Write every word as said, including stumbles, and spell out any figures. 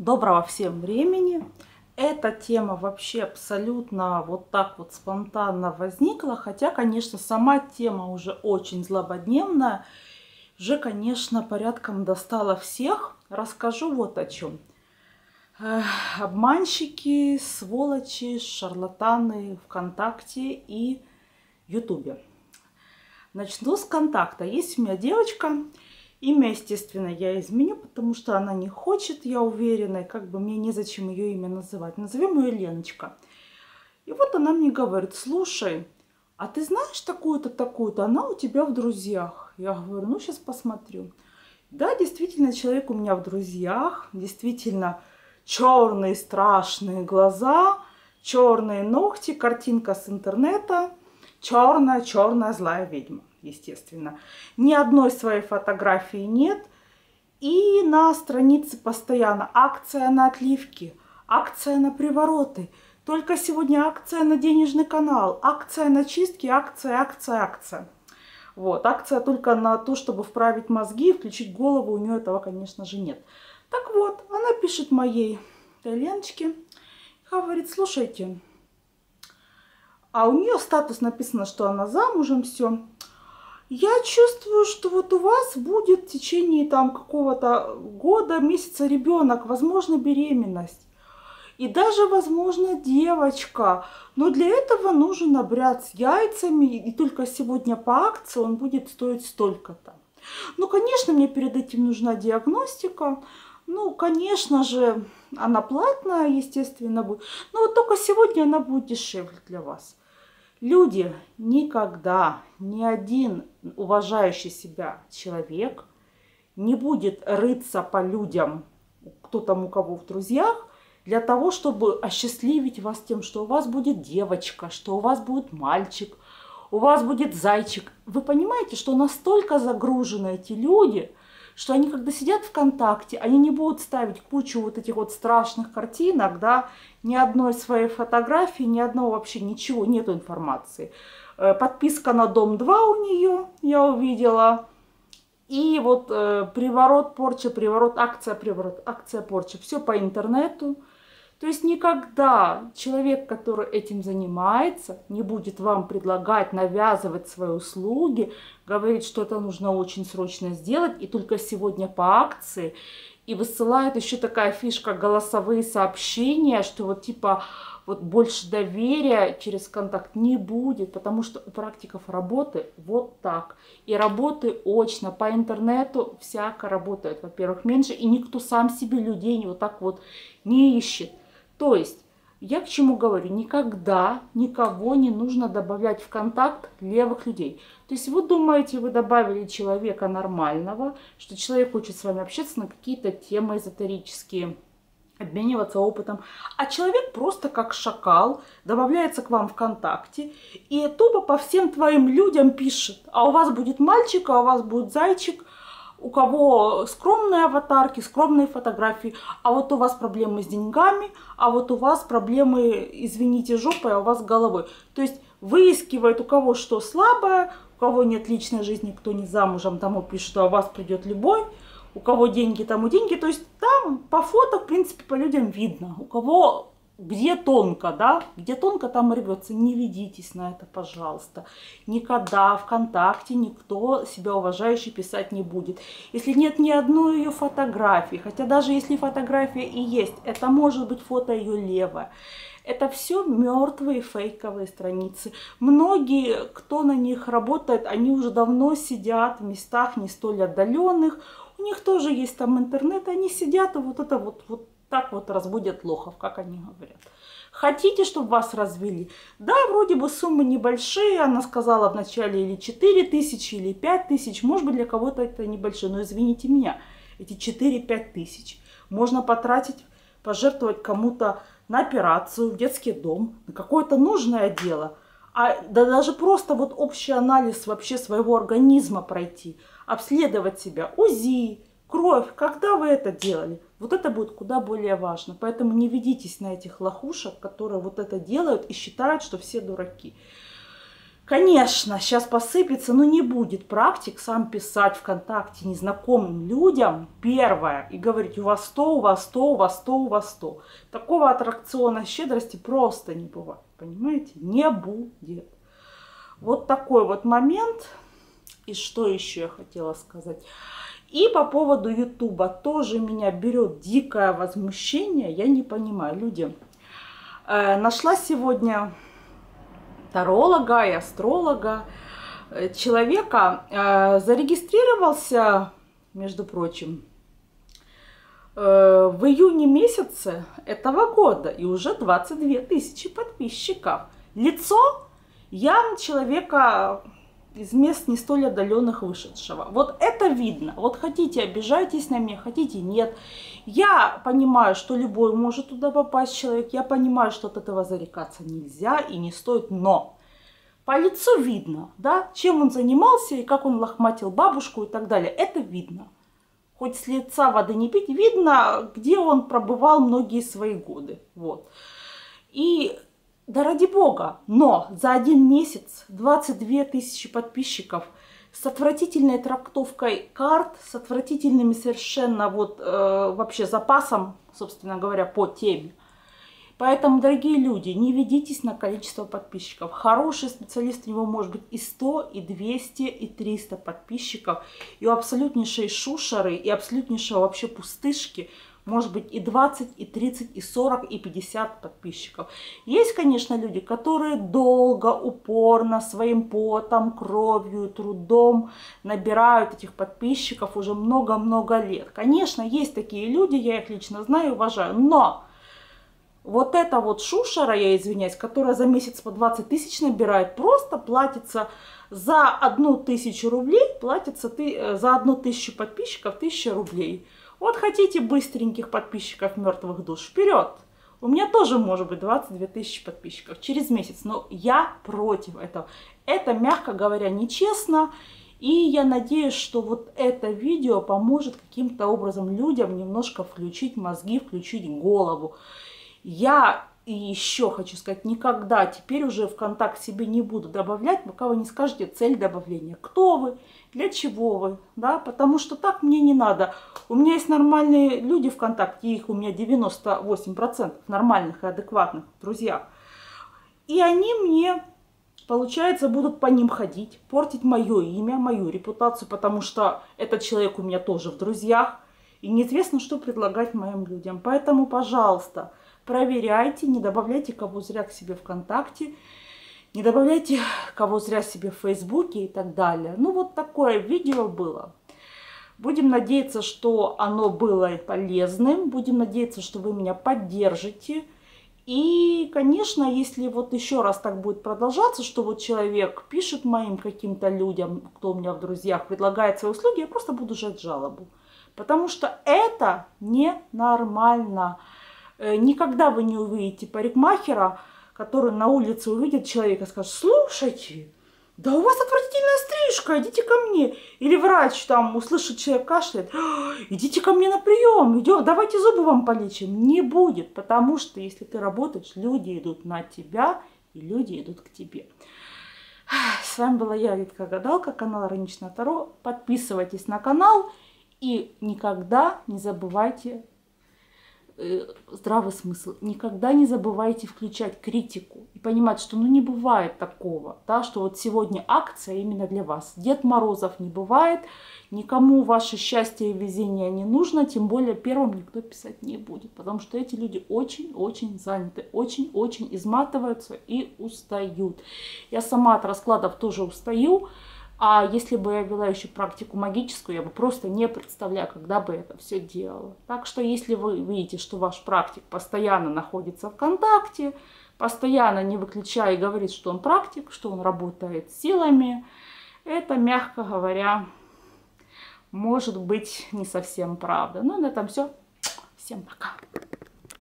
Доброго всем времени. Эта тема вообще абсолютно вот так вот спонтанно возникла, хотя, конечно, сама тема уже очень злободневная, уже, конечно, порядком достала всех. Расскажу вот о чем. Эх, обманщики, сволочи, шарлатаны ВКонтакте и Ютубе. Начну с контакта. Есть у меня девочка. Имя, естественно, я изменю, потому что она не хочет, я уверена, и как бы мне незачем ее имя называть. Назовем ее Леночка. И вот она мне говорит: слушай, а ты знаешь такую-то, такую-то, она у тебя в друзьях. Я говорю: ну, сейчас посмотрю. Да, действительно, человек у меня в друзьях, действительно, черные страшные глаза, черные ногти, картинка с интернета, черная, черная злая ведьма. Естественно. Ни одной своей фотографии нет. И на странице постоянно акция на отливки, акция на привороты. Только сегодня акция на денежный канал, акция на чистки, акция, акция, акция. Вот, акция только на то, чтобы вправить мозги и включить голову. У нее этого, конечно же, нет. Так вот, она пишет моей Леночке, говорит: слушайте, а у нее статус написано, что она замужем, все. Я чувствую, что вот у вас будет в течение там какого-то года, месяца ребенок, возможно, беременность. И даже, возможно, девочка. Но для этого нужен обряд с яйцами. И только сегодня по акции он будет стоить столько-то. Ну, конечно, мне перед этим нужна диагностика. Ну, конечно же, она платная, естественно, будет. Но вот только сегодня она будет дешевле для вас. Люди, никогда ни один уважающий себя человек не будет рыться по людям, кто там у кого в друзьях, для того, чтобы осчастливить вас тем, что у вас будет девочка, что у вас будет мальчик, у вас будет зайчик. Вы понимаете, что настолько загружены эти люди, что они, когда сидят ВКонтакте, они не будут ставить кучу вот этих вот страшных картинок, да, ни одной своей фотографии, ни одного вообще ничего, нету информации. Подписка на Дом два у нее, я увидела. И вот э, приворот, порча, приворот, акция, приворот, акция, порча. Все по интернету. То есть никогда человек, который этим занимается, не будет вам предлагать, навязывать свои услуги, говорить, что это нужно очень срочно сделать, и только сегодня по акции. И высылает еще такая фишка: голосовые сообщения, что вот типа вот больше доверия через контакт не будет, потому что у практиков работы вот так. И работы очно, по интернету всяко работают, во-первых, меньше, и никто сам себе людей вот так вот не ищет. То есть, я к чему говорю? Никогда никого не нужно добавлять в контакт левых людей. То есть вы думаете, вы добавили человека нормального, что человек хочет с вами общаться на какие-то темы эзотерические, обмениваться опытом, а человек просто как шакал добавляется к вам ВКонтакте и тупо по всем твоим людям пишет: а у вас будет мальчик, а у вас будет зайчик, у кого скромные аватарки, скромные фотографии, а вот у вас проблемы с деньгами, а вот у вас проблемы, извините, жопой, а у вас с головой. То есть выискивает, у кого что слабое, у кого нет личной жизни, кто не замужем, тому пишет, что у вас придет любой, у кого деньги, тому деньги. То есть там по фото, в принципе, по людям видно, у кого где тонко, да, где тонко, там рвется. Не ведитесь на это, пожалуйста. Никогда ВКонтакте никто себя уважающий писать не будет. Если нет ни одной ее фотографии, хотя даже если фотография и есть, это может быть фото ее левое. Это все мертвые фейковые страницы. Многие, кто на них работает, они уже давно сидят в местах не столь отдаленных. У них тоже есть там интернет, они сидят и вот это вот, вот так вот разводят лохов, как они говорят. Хотите, чтобы вас развели? Да, вроде бы суммы небольшие, она сказала вначале или четыре тысячи, или пять тысяч, может быть, для кого-то это небольшое, но извините меня, эти четыре-пять тысяч можно потратить, пожертвовать кому-то на операцию, в детский дом, на какое-то нужное дело. А да даже просто вот общий анализ вообще своего организма пройти, обследовать себя, УЗИ, кровь, когда вы это делали, вот это будет куда более важно. Поэтому не ведитесь на этих лохушек, которые вот это делают и считают, что все дураки. Конечно, сейчас посыпется, но не будет практик сам писать ВКонтакте незнакомым людям первое и говорить: у вас сто, у вас сто, у вас сто, у вас сто. Такого аттракциона щедрости просто не бывает, понимаете? Не будет. Вот такой вот момент. И что еще я хотела сказать? И по поводу Ютуба тоже меня берет дикое возмущение. Я не понимаю, люди. Э, нашла сегодня таролога и астролога, человека, э, зарегистрировался, между прочим, э, в июне месяце этого года, и уже двадцать две тысячи подписчиков. Лицо явно человека из мест не столь отдаленных вышедшего. Вот это видно. Вот хотите, обижайтесь на меня, хотите, нет. Я понимаю, что любой может туда попасть человек. Я понимаю, что от этого зарекаться нельзя и не стоит. Но по лицу видно, да, чем он занимался и как он лохматил бабушку и так далее. Это видно. Хоть с лица воды не пить, видно, где он пробывал многие свои годы. Вот. И да ради бога, но за один месяц двадцать две тысячи подписчиков с отвратительной трактовкой карт, с отвратительными совершенно вот э, вообще запасом, собственно говоря, по теме. Поэтому, дорогие люди, не ведитесь на количество подписчиков. Хороший специалист, у него может быть и сто, и двести, и триста подписчиков. И у абсолютнейшей шушеры, и абсолютнейшего вообще пустышки может быть и двадцать, и тридцать, и сорок, и пятьдесят подписчиков. Есть, конечно, люди, которые долго, упорно, своим потом, кровью, трудом набирают этих подписчиков уже много-много лет. Конечно, есть такие люди, я их лично знаю и уважаю, но вот эта вот шушера, я извиняюсь, которая за месяц по двадцать тысяч набирает, просто платится за одну тысячу рублей, платится ты, за одну тысячу подписчиков тысяча рублей. Вот хотите быстреньких подписчиков мертвых душ, вперед! У меня тоже может быть двадцать две тысячи подписчиков через месяц, но я против этого. Это, мягко говоря, нечестно. И я надеюсь, что вот это видео поможет каким-то образом людям немножко включить мозги, включить голову. Я и еще хочу сказать, никогда теперь уже ВКонтакт себе не буду добавлять, пока вы не скажете цель добавления. Кто вы? Для чего вы? Да? Потому что так мне не надо. У меня есть нормальные люди ВКонтакте, их у меня девяносто восемь процентов нормальных и адекватных друзья. И они мне, получается, будут по ним ходить, портить мое имя, мою репутацию, потому что этот человек у меня тоже в друзьях. И неизвестно, что предлагать моим людям. Поэтому, пожалуйста, проверяйте, не добавляйте кого зря к себе ВКонтакте, не добавляйте кого зря себе в Фейсбуке и так далее. Ну, вот такое видео было. Будем надеяться, что оно было полезным. Будем надеяться, что вы меня поддержите. И, конечно, если вот еще раз так будет продолжаться, что вот человек пишет моим каким-то людям, кто у меня в друзьях, предлагает свои услуги, я просто буду жать жалобу. Потому что это ненормально. Никогда вы не увидите парикмахера, который на улице увидит человека и скажет: слушайте, да у вас отвратительная стрижка, идите ко мне. Или врач там услышит, человек кашляет: идите ко мне на прием, идем, давайте зубы вам полечим. Не будет, потому что если ты работаешь, люди идут на тебя, и люди идут к тебе. С вами была я, Витка Гадалка, канал Ироничное Таро. Подписывайтесь на канал и никогда не забывайте здравый смысл. Никогда не забывайте включать критику и понимать, что ну не бывает такого, да, что вот сегодня акция именно для вас. Дед Морозов не бывает, никому ваше счастье и везение не нужно, тем более первым никто писать не будет, потому что эти люди очень-очень заняты, очень-очень изматываются и устают. Я сама от раскладов тоже устаю. А если бы я вела еще практику магическую, я бы просто не представляю, когда бы это все делала. Так что, если вы видите, что ваш практик постоянно находится в контакте, постоянно не выключая и говорит, что он практик, что он работает с силами, это, мягко говоря, может быть не совсем правда. Ну, на этом все. Всем пока.